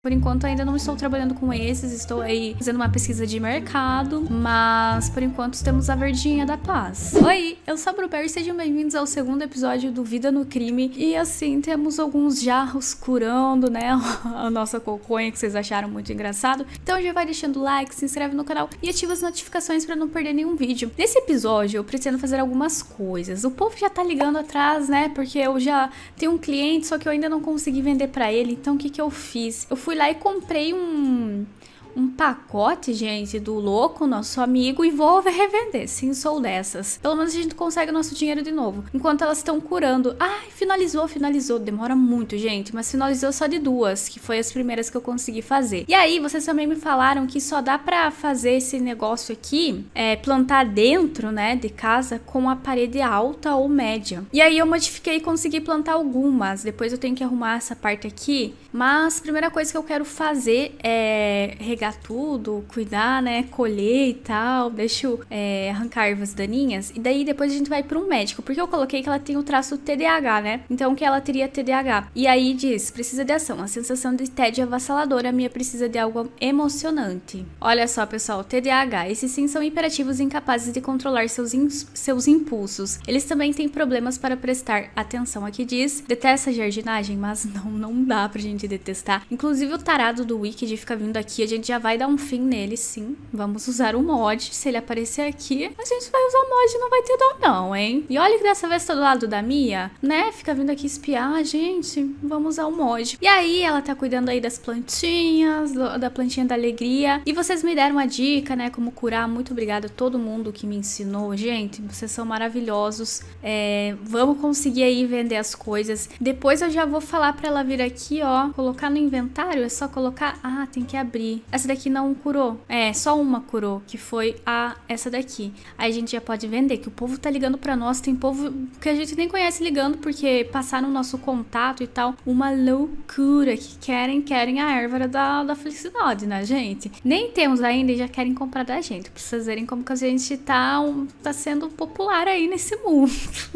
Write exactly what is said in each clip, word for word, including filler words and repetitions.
Por enquanto ainda não estou trabalhando com esses, estou aí fazendo uma pesquisa de mercado, mas por enquanto temos a verdinha da paz. Oi, eu sou a Bruber e sejam bem-vindos ao segundo episódio do Vida no Crime. E assim, temos alguns jarros curando, né, a nossa coconha que vocês acharam muito engraçado. Então já vai deixando o like, se inscreve no canal e ativa as notificações para não perder nenhum vídeo. Nesse episódio eu pretendo fazer algumas coisas. O povo já tá ligando atrás, né, porque eu já tenho um cliente, só que eu ainda não consegui vender para ele. Então o que que eu fiz? Eu fui lá e comprei um, um pacote, gente, do louco, nosso amigo, e vou revender. Sim, sou dessas. Pelo menos a gente consegue o nosso dinheiro de novo. Enquanto elas estão curando. Ai, finalizou, finalizou. Demora muito, gente, mas finalizou só de duas, que foi as primeiras que eu consegui fazer. E aí, vocês também me falaram que só dá pra fazer esse negócio aqui, é, plantar dentro, né, de casa, com a parede alta ou média. E aí eu modifiquei e consegui plantar algumas. Depois eu tenho que arrumar essa parte aqui. Mas a primeira coisa que eu quero fazer é regar tudo, cuidar, né, colher e tal, deixa eu é, arrancar ervas daninhas, e daí depois a gente vai para um médico, porque eu coloquei que ela tem o traço T D A H, né, então que ela teria T D A H, e aí diz, precisa de ação, a sensação de tédio avassaladora, a minha precisa de algo emocionante. Olha só, pessoal, T D A H, esses sim são imperativos incapazes de controlar seus, seus impulsos, eles também têm problemas para prestar atenção, aqui diz, detesta jardinagem, mas não, não dá pra gente detestar, inclusive o tarado do Wicked fica vindo aqui, a gente já vai dar um fim nele, sim. Vamos usar o mod. Se ele aparecer aqui, a gente vai usar o mod, não vai ter dó não, hein? E olha que dessa vez tá do lado da Mia, né? Fica vindo aqui espiar a gente. Vamos usar o mod. E aí, ela tá cuidando aí das plantinhas, do, da plantinha da alegria. E vocês me deram uma dica, né? Como curar. Muito obrigada a todo mundo que me ensinou. Gente, vocês são maravilhosos. É, vamos conseguir aí vender as coisas. Depois eu já vou falar pra ela vir aqui, ó. Colocar no inventário. É só colocar... Ah, tem que abrir. Essa daqui não curou. É, só uma curou, que foi a essa daqui. Aí a gente já pode vender, que o povo tá ligando pra nós. Tem povo que a gente nem conhece ligando, porque passaram o nosso contato e tal. Uma loucura, que querem, querem a erva da, da felicidade, né, gente? Nem temos ainda e já querem comprar da gente. Pra vocês verem como que a gente tá, um, tá sendo popular aí nesse mundo.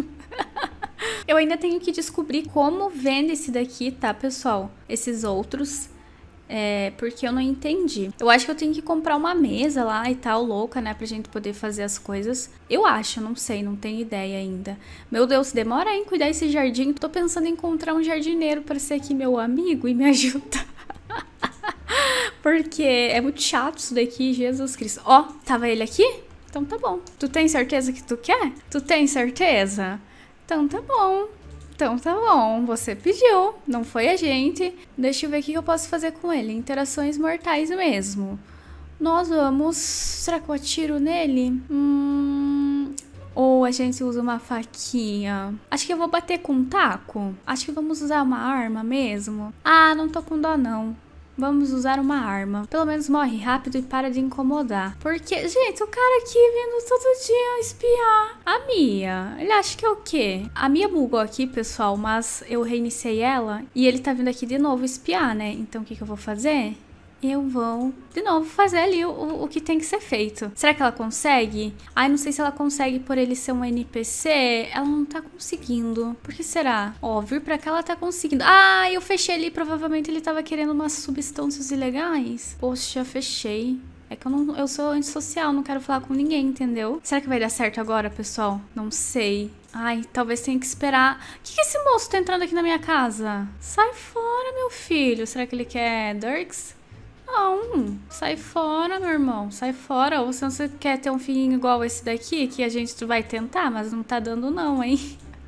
Eu ainda tenho que descobrir como vende esse daqui, tá, pessoal? Esses outros... É, porque eu não entendi. Eu acho que eu tenho que comprar uma mesa lá e tal, louca, né? Pra gente poder fazer as coisas. Eu acho, não sei, não tenho ideia ainda. Meu Deus, demora em cuidar desse jardim. Tô pensando em encontrar um jardineiro pra ser aqui meu amigo e me ajudar. Porque é muito chato isso daqui, Jesus Cristo. Ó, tava ele aqui? Então tá bom. Tu tem certeza que tu quer? Tu tem certeza? Então tá bom. Então tá bom, você pediu, não foi a gente. Deixa eu ver o que eu posso fazer com ele. Interações mortais mesmo. Nós vamos... Será que eu atiro nele? Hum... Ou a gente usa uma faquinha? Acho que eu vou bater com um taco. Acho que vamos usar uma arma mesmo. Ah, não tô com dó não. Vamos usar uma arma. Pelo menos morre rápido e para de incomodar. Porque, gente, o cara aqui vindo todo dia espiar a Mia. Ele acha que é o quê? A Mia bugou aqui, pessoal, mas eu reiniciei ela e ele tá vindo aqui de novo espiar, né? Então o que que eu vou fazer? Eu vou, de novo, fazer ali o, o, o que tem que ser feito. Será que ela consegue? Ai, não sei se ela consegue por ele ser um N P C. Ela não tá conseguindo. Por que será? Ó, vir pra cá ela tá conseguindo. Ah, eu fechei ali. Provavelmente ele tava querendo umas substâncias ilegais. Poxa, fechei. É que eu, não, eu sou antissocial, não quero falar com ninguém, entendeu? Será que vai dar certo agora, pessoal? Não sei. Ai, talvez tenha que esperar. O que que esse moço tá entrando aqui na minha casa? Sai fora, meu filho. Será que ele quer Dirks? Não, sai fora, meu irmão, sai fora. Ou se você quer ter um filhinho igual esse daqui, que a gente vai tentar, mas não tá dando não, hein?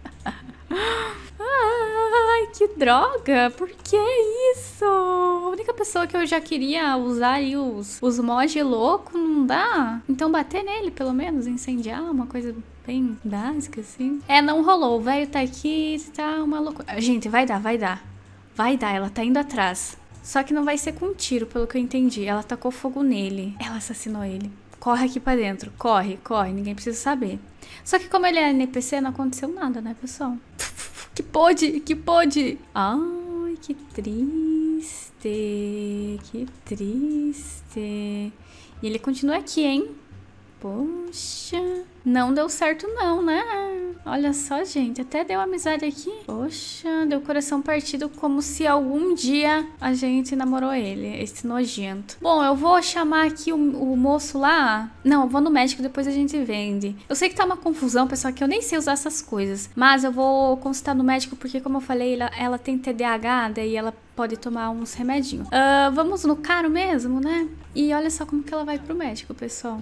Ai, que droga, por que isso? A única pessoa que eu já queria usar aí os, os mods louco, não dá? Então bater nele, pelo menos, incendiar, uma coisa bem básica, assim. É, não rolou, o velho tá aqui, tá uma loucura. Gente, vai dar, vai dar. Vai dar, ela tá indo atrás. Só que não vai ser com tiro, pelo que eu entendi. Ela tacou fogo nele. Ela assassinou ele. Corre aqui pra dentro. Corre, corre. Ninguém precisa saber. Só que como ele é N P C, não aconteceu nada, né, pessoal? Que pode, que pode. Ai, que triste. Que triste. E ele continua aqui, hein? Poxa, não deu certo não, né? Olha só, gente, até deu amizade aqui. Poxa, deu coração partido como se algum dia a gente namorou ele, esse nojento. Bom, eu vou chamar aqui o, o moço lá. Não, eu vou no médico, depois a gente vende. Eu sei que tá uma confusão, pessoal, que eu nem sei usar essas coisas. Mas eu vou consultar no médico porque, como eu falei, ela, ela tem T D A H, daí ela pode tomar uns remedinhos. Uh, vamos no caro mesmo, né? E olha só como que ela vai pro médico, pessoal.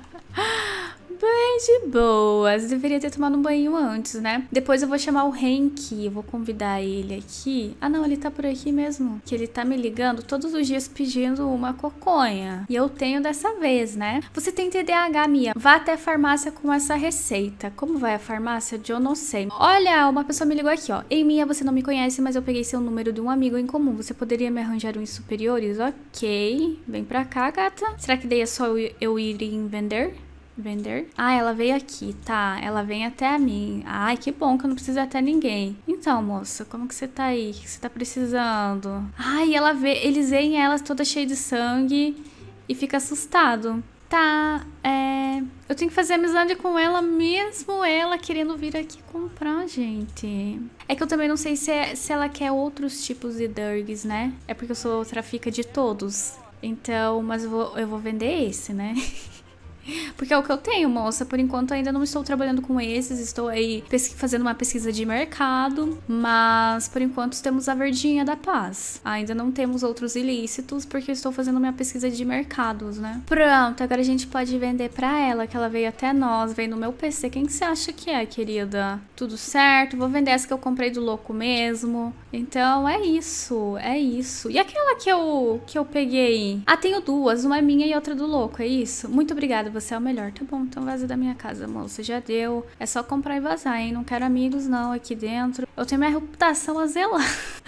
Bem de boas. Deveria ter tomado um banho antes, né? Depois eu vou chamar o Henk. Eu vou convidar ele aqui. Ah, não, ele tá por aqui mesmo. Que ele tá me ligando todos os dias pedindo uma coconha. E eu tenho dessa vez, né? Você tem T D A H, Mia. Vá até a farmácia com essa receita. Como vai a farmácia? Eu não sei. Olha, uma pessoa me ligou aqui, ó. Ei, Mia, você não me conhece, mas eu peguei seu número de um amigo em comum. Você poderia me arranjar uns superiores? Ok. Vem pra cá, gata. Será que daí é só eu, eu ir em vender? Vender? Ah, ela veio aqui, tá. Ela vem até mim. Ai, que bom que eu não preciso ir até ninguém. Então, moça, como que você tá aí? O que você tá precisando? Ai, ela vê... Eles veem ela toda cheia de sangue e fica assustado. Tá, é... Eu tenho que fazer amizade com ela, mesmo ela querendo vir aqui comprar, gente. É que eu também não sei se, é, se ela quer outros tipos de Durgs, né? É porque eu sou trafica de todos. Então, mas eu vou, eu vou vender esse, né? Porque é o que eu tenho, moça. Por enquanto ainda não estou trabalhando com esses. Estou aí fazendo uma pesquisa de mercado. Mas por enquanto temos a verdinha da paz. Ainda não temos outros ilícitos porque eu estou fazendo minha pesquisa de mercados, né? Pronto, agora a gente pode vender pra ela, que ela veio até nós, veio no meu P C. Quem que você acha que é, querida? Tudo certo? Vou vender essa que eu comprei do louco mesmo. Então é isso, é isso. E aquela que eu, que eu peguei? Ah, tenho duas. Uma é minha e outra do louco, é isso? Muito obrigada. Você é o melhor. Tá bom, então vaza da minha casa, moça. Já deu. É só comprar e vazar, hein? Não quero amigos, não, aqui dentro. Eu tenho minha reputação a zelar.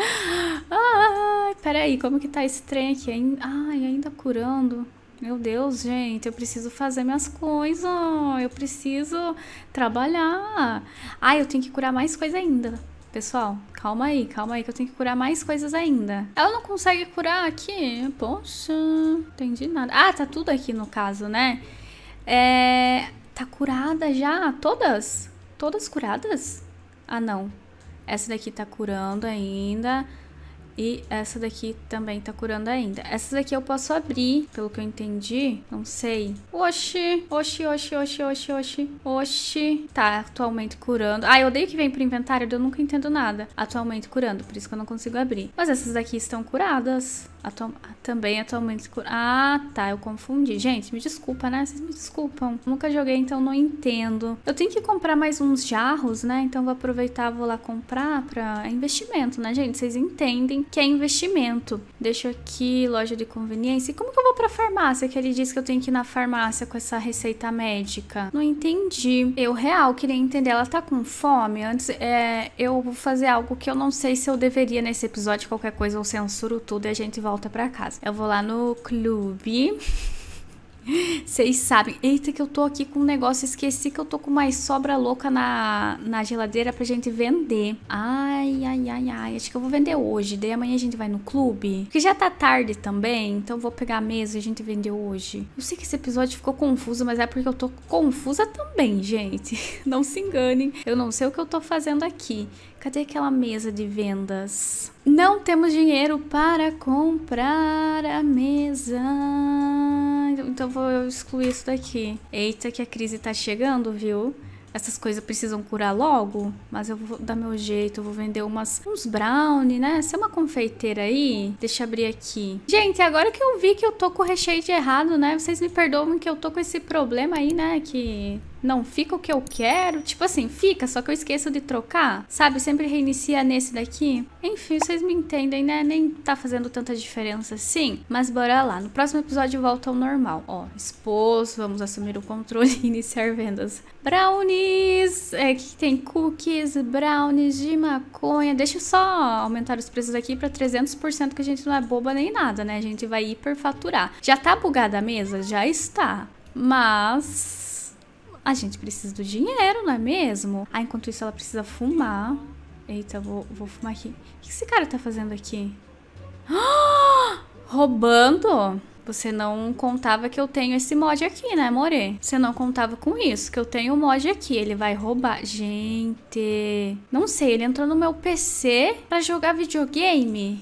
Ai, peraí, como que tá esse trem aqui? Ai, ainda curando. Meu Deus, gente, eu preciso fazer minhas coisas. Eu preciso trabalhar. Ai, eu tenho que curar mais coisa ainda. Pessoal, calma aí, calma aí que eu tenho que curar mais coisas ainda. Ela não consegue curar aqui? Poxa, não entendi nada. Ah, tá tudo aqui no caso, né? É... Tá curada já? Todas? Todas curadas? Ah, não. Essa daqui tá curando ainda. E essa daqui também tá curando ainda. Essa daqui eu posso abrir, pelo que eu entendi. Não sei. Oxi, oxi, oxi, oxi, oxi, oxi. Oxi. Tá, atualmente curando. Ah, eu odeio que vem pro inventário, eu nunca entendo nada. Atualmente curando, por isso que eu não consigo abrir. Mas essas daqui estão curadas. Atual... Também atualmente curadas. Ah, tá, eu confundi. Gente, me desculpa, né? Vocês me desculpam. Nunca joguei, então não entendo. Eu tenho que comprar mais uns jarros, né? Então vou aproveitar, vou lá comprar pra... É investimento, né, gente? Vocês entendem que é investimento. Deixa aqui, loja de conveniência. E como que eu vou pra farmácia? Que ele disse que eu tenho que ir na farmácia com essa receita médica. Não entendi. Eu, real, queria entender. Ela tá com fome? Antes, é, eu vou fazer algo que eu não sei se eu deveria nesse episódio. Qualquer coisa eu censuro tudo e a gente volta pra casa. Eu vou lá no clube... Vocês sabem. Eita, que eu tô aqui com um negócio. Esqueci que eu tô com mais sobra louca na, na geladeira pra gente vender. Ai, ai, ai, ai. Acho que eu vou vender hoje. Daí amanhã a gente vai no clube. Porque já tá tarde também. Então eu vou pegar a mesa e a gente vender hoje. Eu sei que esse episódio ficou confuso, mas é porque eu tô confusa também, gente. Não se enganem. Eu não sei o que eu tô fazendo aqui. Cadê aquela mesa de vendas? Não temos dinheiro para comprar a mesa. Então vou excluir isso daqui. Eita, que a crise tá chegando, viu? Essas coisas precisam curar logo, mas eu vou dar meu jeito, eu vou vender umas, uns brownie, né? Você é uma confeiteira aí? Deixa eu abrir aqui. Gente, agora que eu vi que eu tô com o recheio de errado, né? Vocês me perdoam que eu tô com esse problema aí, né? Que... não fica o que eu quero. Tipo assim, fica, só que eu esqueço de trocar. Sabe? Sempre reinicia nesse daqui. Enfim, vocês me entendem, né? Nem tá fazendo tanta diferença assim. Mas bora lá. No próximo episódio volta ao normal. Ó, expôs, vamos assumir o controle e iniciar vendas. Brownies! É, que tem cookies, brownies de maconha. Deixa eu só aumentar os preços aqui pra trezentos por cento, que a gente não é boba nem nada, né? A gente vai hiperfaturar. Já tá bugada a mesa? Já está. Mas... a gente precisa do dinheiro, não é mesmo? Ah, enquanto isso ela precisa fumar. Eita, vou, vou fumar aqui. O que esse cara tá fazendo aqui? Ah, roubando? Você não contava que eu tenho esse mod aqui, né, more? Você não contava com isso, que eu tenho o mod aqui. Ele vai roubar. Gente, não sei, ele entrou no meu P C pra jogar videogame?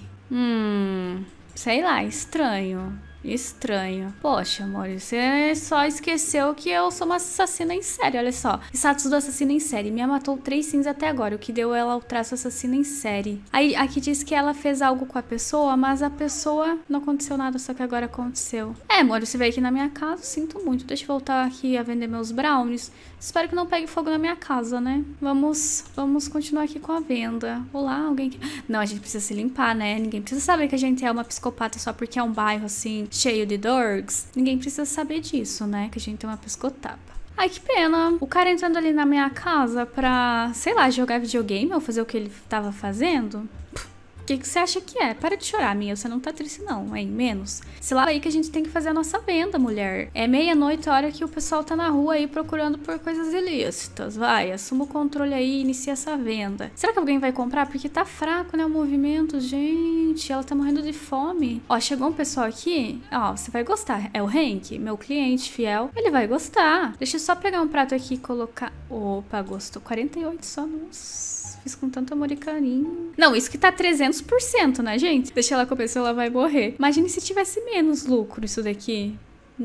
Hum, sei lá, estranho. Estranho. Poxa, amor, você só esqueceu que eu sou uma assassina em série, olha só. Status do assassino em série. Minha matou três sims até agora, o que deu ela o traço assassino em série. Aí, aqui diz que ela fez algo com a pessoa, mas a pessoa não aconteceu nada, só que agora aconteceu. É, amor, você veio aqui na minha casa, sinto muito. Deixa eu voltar aqui a vender meus brownies. Espero que não pegue fogo na minha casa, né? Vamos, vamos continuar aqui com a venda. Olá, alguém que... Não, a gente precisa se limpar, né? Ninguém precisa saber que a gente é uma psicopata só porque é um bairro, assim, cheio de dorgs. Ninguém precisa saber disso, né? Que a gente é uma psicotapa. Ai, que pena. O cara entrando ali na minha casa pra, sei lá, jogar videogame ou fazer o que ele tava fazendo... O que, que você acha que é? Para de chorar, minha. Você não tá triste, não, hein? Menos. Se lá aí que a gente tem que fazer a nossa venda, mulher. É meia-noite, a hora que o pessoal tá na rua aí procurando por coisas ilícitas. Vai, assuma o controle aí e inicia essa venda. Será que alguém vai comprar? Porque tá fraco, né, o movimento. Gente, ela tá morrendo de fome. Ó, chegou um pessoal aqui. Ó, você vai gostar. É o Hank, meu cliente fiel. Ele vai gostar. Deixa eu só pegar um prato aqui e colocar... Opa, gostou. quarenta e oito só, nossa. Fiz com tanto amor e carinho. Não, isso que tá trezentos por cento, né, gente? Deixa ela comer, senão ela vai morrer. Imagine se tivesse menos lucro isso daqui.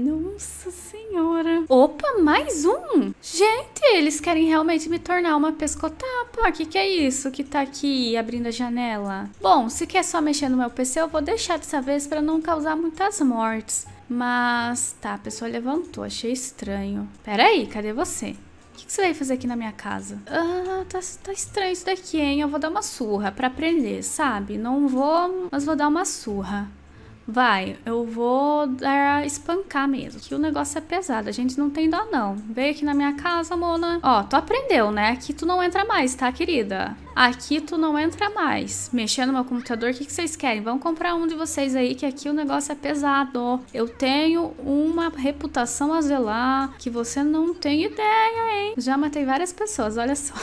Nossa senhora. Opa, mais um? Gente, eles querem realmente me tornar uma pescotapa. O que que é isso que tá aqui abrindo a janela? Bom, se quer só mexer no meu P C, eu vou deixar dessa vez pra não causar muitas mortes. Mas, tá, a pessoa levantou. Achei estranho. Pera aí, cadê você? O que você veio fazer aqui na minha casa? Ah, tá, tá estranho isso daqui, hein? Eu vou dar uma surra pra aprender, sabe? Não vou, mas vou dar uma surra. Vai, eu vou dar espancar mesmo, que o negócio é pesado, a gente não tem dó não. Veio aqui na minha casa, Mona. Ó, tu aprendeu, né? Aqui tu não entra mais, tá, querida? Aqui tu não entra mais. Mexendo no meu computador, o que, que vocês querem? Vamos comprar um de vocês aí, que aqui o negócio é pesado. Eu tenho uma reputação a zelar que você não tem ideia, hein? Já matei várias pessoas, olha só.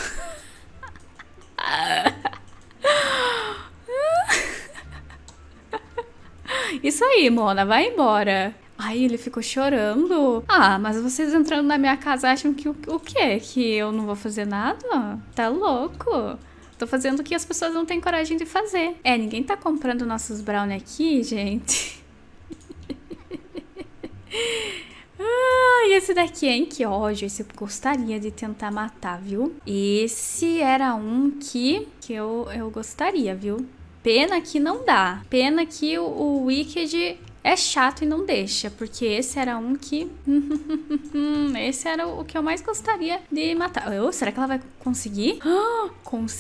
Isso aí, Mona, vai embora. Ai, ele ficou chorando. Ah, mas vocês entrando na minha casa acham que o, o quê? Que eu não vou fazer nada? Tá louco? Tô fazendo o que as pessoas não têm coragem de fazer. É, ninguém tá comprando nossos brownie aqui, gente. Ah, e esse daqui, hein? Que ódio. Esse eu gostaria de tentar matar, viu? Esse era um que, que eu, eu gostaria, viu? Pena que não dá. Pena que o, o Wicked é chato e não deixa. Porque esse era um que... esse era o que eu mais gostaria de matar. Oh, será que ela vai conseguir? Oh,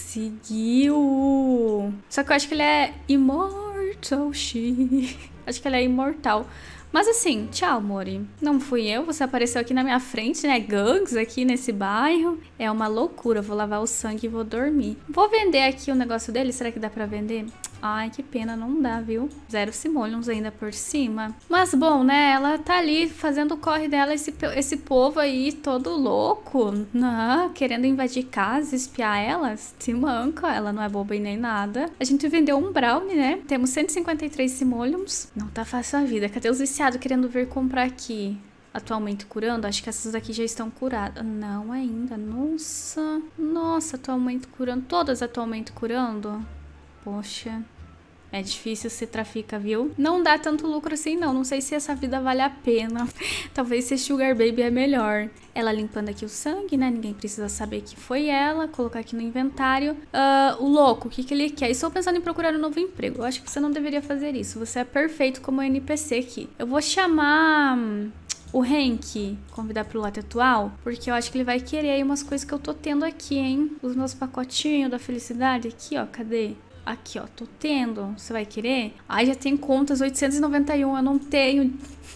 conseguiu! Só que eu acho que ele é immortal. Acho que ele é imortal. Mas assim, tchau, Mori. Não fui eu, você apareceu aqui na minha frente, né? Gangs aqui nesse bairro. É uma loucura, vou lavar o sangue e vou dormir. Vou vender aqui o negócio dele, será que dá pra vender? Ai, que pena, não dá, viu? Zero simoleons ainda por cima. Mas bom, né? Ela tá ali fazendo o corre dela, esse, esse povo aí todo louco, né? Querendo invadir casa, espiar ela. Se manca, ela não é boba e nem nada. A gente vendeu um brownie, né? Temos cento e cinquenta e três simoleons. Não tá fácil a vida. Cadê os viciados querendo vir comprar aqui? Atualmente curando? Acho que essas aqui já estão curadas. Não ainda. Nossa. Nossa, atualmente curando. Todas atualmente curando? Poxa, é difícil se trafica, viu? Não dá tanto lucro assim, não. Não sei se essa vida vale a pena. Talvez ser Sugar Baby é melhor. Ela limpando aqui o sangue, né? Ninguém precisa saber que foi ela. Colocar aqui no inventário. Uh, o louco, o que, que ele quer? Estou pensando em procurar um novo emprego. Eu acho que você não deveria fazer isso. Você é perfeito como N P C aqui. Eu vou chamar... o Hank, convidar pro lote atual, porque eu acho que ele vai querer aí umas coisas que eu tô tendo aqui, hein? Os meus pacotinhos da felicidade aqui, ó, cadê? Aqui, ó, tô tendo. Você vai querer? Ai, já tem contas oitocentos e noventa e um, eu não tenho...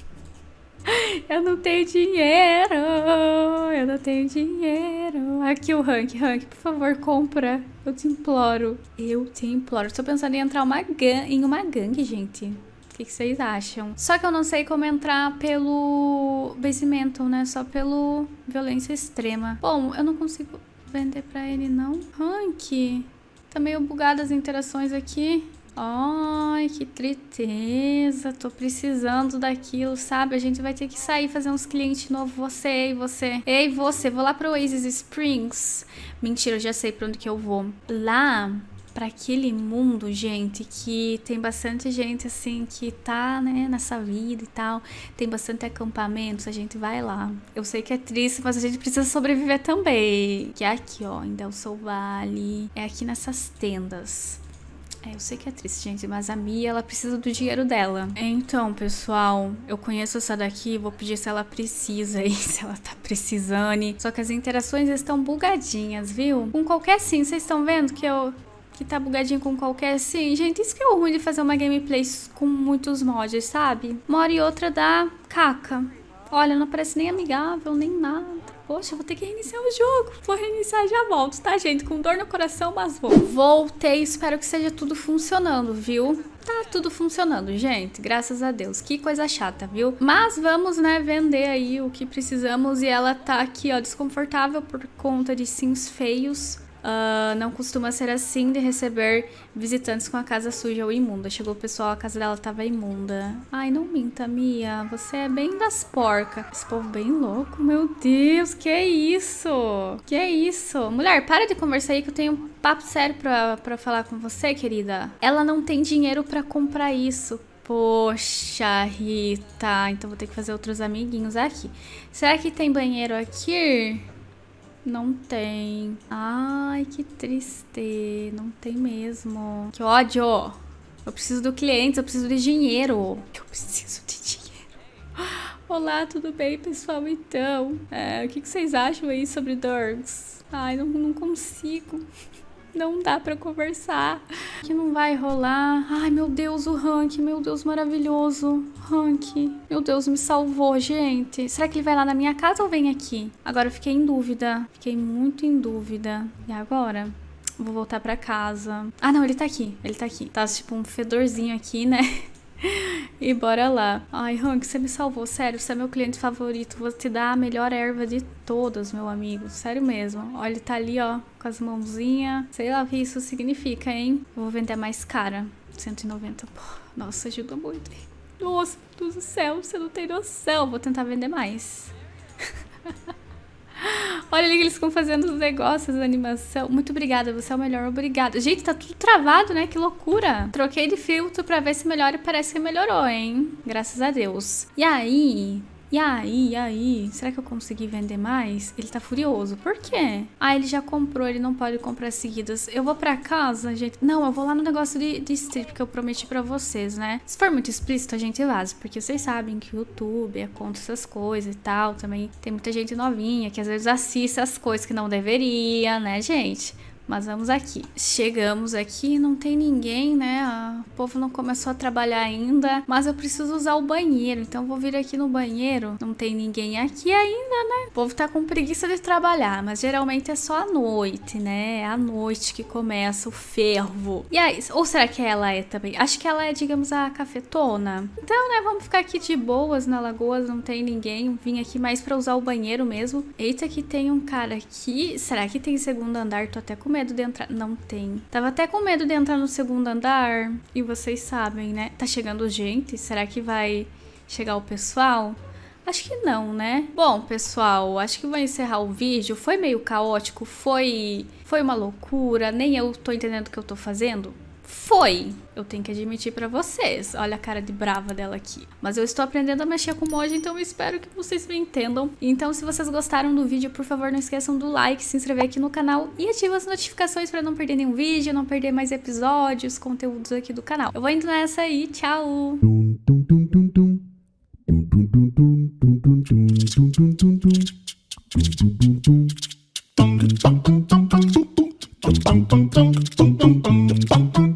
eu não tenho dinheiro, eu não tenho dinheiro. Aqui o Hank, Hank, por favor, compra. Eu te imploro. Eu te imploro. Estou pensando em entrar uma gang, em uma gangue, gente. O que, que vocês acham? Só que eu não sei como entrar pelo basement, né? Só pelo violência extrema. Bom, eu não consigo vender pra ele, não. Hank, tá meio bugado as interações aqui. Ai, que tristeza. Tô precisando daquilo, sabe? A gente vai ter que sair fazer uns clientes novos. Você e você. Ei, você. Vou lá pro Oasis Springs. Mentira, eu já sei pra onde que eu vou. Lá, pra aquele mundo, gente, que tem bastante gente, assim, que tá, né, nessa vida e tal. Tem bastante acampamentos. A gente vai lá. Eu sei que é triste, mas a gente precisa sobreviver também. Que é aqui, ó, em Del Sol Valley. É aqui nessas tendas. É, eu sei que é triste, gente, mas a Mia, ela precisa do dinheiro dela. Então, pessoal, eu conheço essa daqui, vou pedir se ela precisa aí, se ela tá precisando. Só que as interações estão bugadinhas, viu? Com qualquer sim, vocês estão vendo que eu... que tá bugadinho com qualquer sim? Gente, isso que é o ruim de fazer uma gameplay com muitos mods, sabe? Uma hora e outra dá caca. Olha, não parece nem amigável, nem nada. Poxa, eu vou ter que reiniciar o jogo. Vou reiniciar e já volto, tá, gente? Com dor no coração, mas vou. Voltei, espero que seja tudo funcionando, viu? Tá tudo funcionando, gente. Graças a Deus. Que coisa chata, viu? Mas vamos, né, vender aí o que precisamos. E ela tá aqui, ó, desconfortável por conta de sims feios. Uh, não costuma ser assim de receber visitantes com a casa suja ou imunda. Chegou o pessoal, a casa dela tava imunda. Ai, não minta, Mia. Você é bem das porcas. Esse povo bem louco, meu Deus. Que é isso? Que é isso? Mulher, para de conversar aí que eu tenho um papo sério pra, pra falar com você, querida. Ela não tem dinheiro pra comprar isso. Poxa, Rita. Então vou ter que fazer outros amiguinhos aqui. Será que tem banheiro aqui? Não tem. Ai, que triste. Não tem mesmo. Que ódio. Eu preciso do cliente, eu preciso de dinheiro. Eu preciso de dinheiro. Olá, tudo bem, pessoal? Então, é, o que, que vocês acham aí sobre Dorks? Ai, não, não consigo. Não dá pra conversar. Que não vai rolar. Ai, meu Deus, o Hank. Meu Deus, maravilhoso. Hank. Meu Deus, me salvou, gente. Será que ele vai lá na minha casa ou vem aqui? Agora eu fiquei em dúvida. Fiquei muito em dúvida. E agora? Vou voltar pra casa. Ah, não, ele tá aqui. Ele tá aqui. Tá tipo um fedorzinho aqui, né? E bora lá. Ai, Hank, você me salvou. Sério, você é meu cliente favorito. Vou te dar a melhor erva de todas, meu amigo. Sério mesmo. Olha, ele tá ali, ó, com as mãozinhas. Sei lá o que isso significa, hein? Eu vou vender mais cara. cento e noventa. Pô, nossa, ajuda muito. Nossa, meu Deus do céu, você não tem noção. Vou tentar vender mais. Olha ali que eles ficam fazendo os negócios, a animação. Muito obrigada, você é o melhor, obrigada. Gente, tá tudo travado, né? Que loucura. Troquei de filtro pra ver se melhora e parece que melhorou, hein? Graças a Deus. E aí... E aí, e aí? Será que eu consegui vender mais? Ele tá furioso. Por quê? Ah, ele já comprou, ele não pode comprar seguidas. Eu vou pra casa, gente. Não, eu vou lá no negócio de, de strip que eu prometi pra vocês, né? Se for muito explícito, a gente vaza. Porque vocês sabem que o YouTube é contra essas coisas e tal. Também tem muita gente novinha que às vezes assiste as coisas que não deveria, né, gente? Mas vamos aqui. Chegamos aqui, não tem ninguém, né? O povo não começou a trabalhar ainda. Mas eu preciso usar o banheiro. Então eu vou vir aqui no banheiro. Não tem ninguém aqui ainda, né? O povo tá com preguiça de trabalhar. Mas geralmente é só à noite, né? É à noite que começa o fervo. E aí, ou será que ela é também? Acho que ela é, digamos, a cafetona. Então, né? Vamos ficar aqui de boas na lagoa. Não tem ninguém. Vim aqui mais pra usar o banheiro mesmo. Eita, que tem um cara aqui. Será que tem segundo andar? Tô até com medo de entrar. Não tem. Tava até com medo de entrar no segundo andar. E vocês sabem, né? Tá chegando gente? Será que vai chegar o pessoal? Acho que não, né? Bom, pessoal, acho que vou encerrar o vídeo. Foi meio caótico. Foi, foi uma loucura. Nem eu tô entendendo o que eu tô fazendo. Foi. Eu tenho que admitir pra vocês. Olha a cara de brava dela aqui. Mas eu estou aprendendo a mexer com mod, então eu espero que vocês me entendam. Então, se vocês gostaram do vídeo, por favor, não esqueçam do like, se inscrever aqui no canal e ativar as notificações pra não perder nenhum vídeo, não perder mais episódios, conteúdos aqui do canal. Eu vou indo nessa aí. Tchau! Bum bum bum bum bum bum bum bum bum bum bum bum bum bum